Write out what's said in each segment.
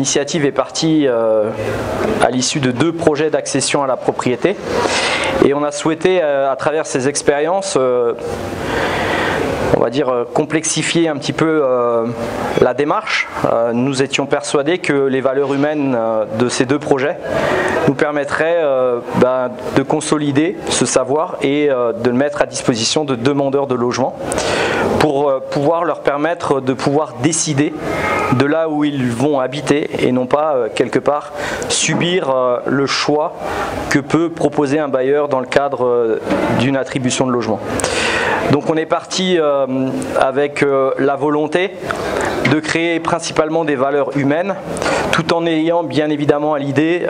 l'initiative est partie à l'issue de 2 projets d'accession à la propriété. Et on a souhaité, à travers ces expériences, on va dire complexifier un petit peu la démarche. Nous étions persuadés que les valeurs humaines de ces 2 projets nous permettraient de consolider ce savoir et de le mettre à disposition de demandeurs de logement pour pouvoir leur permettre de pouvoir décider de là où ils vont habiter et non pas quelque part subir le choix que peut proposer un bailleur dans le cadre d'une attribution de logement. Donc on est parti avec la volonté de créer principalement des valeurs humaines, tout en ayant bien évidemment à l'idée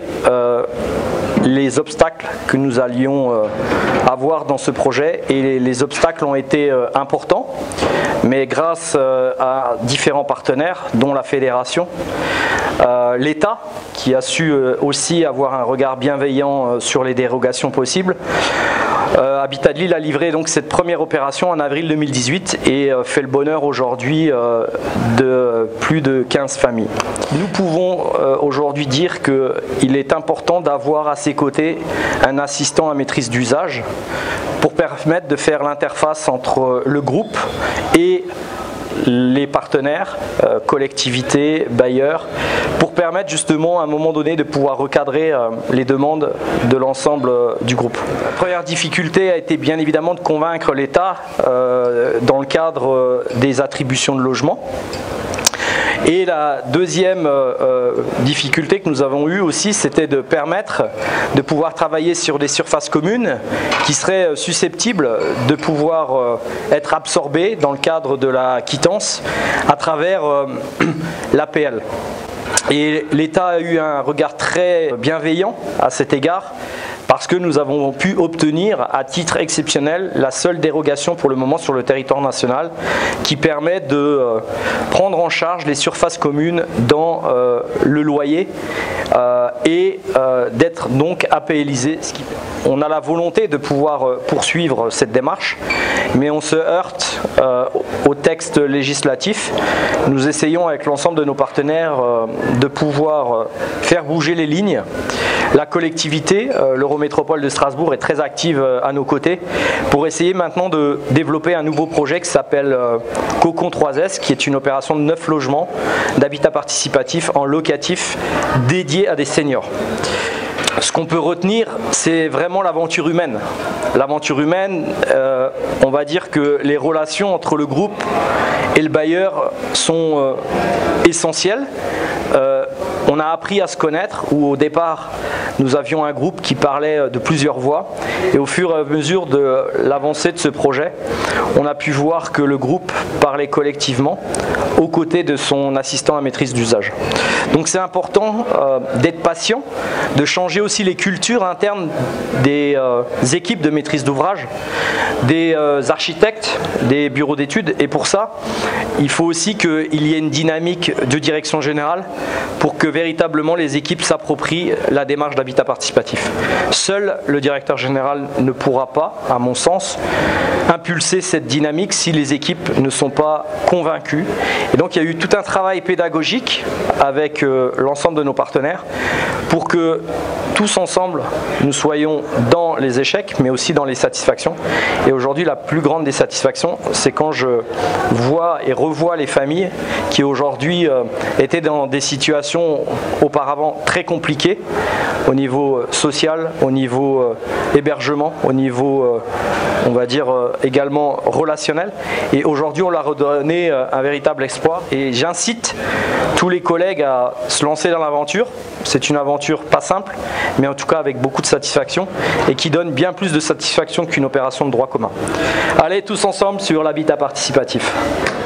les obstacles que nous allions avoir dans ce projet. Et les obstacles ont été importants, mais grâce à différents partenaires, dont la fédération, l'État, qui a su aussi avoir un regard bienveillant sur les dérogations possibles. Habitat de Lille a livré donc cette première opération en avril 2018 et fait le bonheur aujourd'hui de plus de 15 familles. Nous pouvons aujourd'hui dire qu'il est important d'avoir à ses côtés un assistant à maîtrise d'usage pour permettre de faire l'interface entre le groupe et les partenaires, collectivités, bailleurs, pour permettre justement à un moment donné de pouvoir recadrer les demandes de l'ensemble du groupe. La première difficulté a été bien évidemment de convaincre l'État dans le cadre des attributions de logement. Et la deuxième difficulté que nous avons eue aussi, c'était de permettre de pouvoir travailler sur des surfaces communes qui seraient susceptibles de pouvoir être absorbées dans le cadre de la quittance à travers l'APL. Et l'État a eu un regard très bienveillant à cet égard, parce que nous avons pu obtenir à titre exceptionnel la seule dérogation pour le moment sur le territoire national qui permet de prendre en charge les surfaces communes dans le loyer et d'être donc APLisé. On a la volonté de pouvoir poursuivre cette démarche, mais on se heurte au texte législatif. Nous essayons avec l'ensemble de nos partenaires de pouvoir faire bouger les lignes. La collectivité, l'Eurométropole de Strasbourg, est très active à nos côtés pour essayer maintenant de développer un nouveau projet qui s'appelle Cocon 3S, qui est une opération de 9 logements d'habitat participatif en locatif dédié à des seniors. Ce qu'on peut retenir, c'est vraiment l'aventure humaine. L'aventure humaine, on va dire que les relations entre le groupe et le bailleur sont essentielles. On a appris à se connaître, où au départ nous avions un groupe qui parlait de plusieurs voix, et au fur et à mesure de l'avancée de ce projet, on a pu voir que le groupe parlait collectivement aux côtés de son assistant à maîtrise d'usage. Donc c'est important d'être patient, de changer aussi les cultures internes des équipes de maîtrise d'ouvrage, des architectes, des bureaux d'études, et pour ça il faut aussi qu'il y ait une dynamique de direction générale pour que véritablement les équipes s'approprient la démarche d'habitat participatif. Seul le directeur général ne pourra pas, à mon sens, impulser cette dynamique si les équipes ne sont pas convaincues. Et donc il y a eu tout un travail pédagogique avec l'ensemble de nos partenaires pour que tous ensemble nous soyons dans les échecs mais aussi dans les satisfactions. Et aujourd'hui la plus grande des satisfactions, c'est quand je vois et revois les familles qui aujourd'hui étaient dans des situations auparavant très compliquées au niveau social, au niveau hébergement, au niveau on va dire également relationnel, et aujourd'hui on leur a redonné un véritable espoir. Et j'incite tous les collègues à se lancer dans l'aventure. C'est une aventure pas simple, mais en tout cas avec beaucoup de satisfaction et qui donne bien plus de satisfaction qu'une opération de droit commun. Allez tous ensemble sur l'habitat participatif.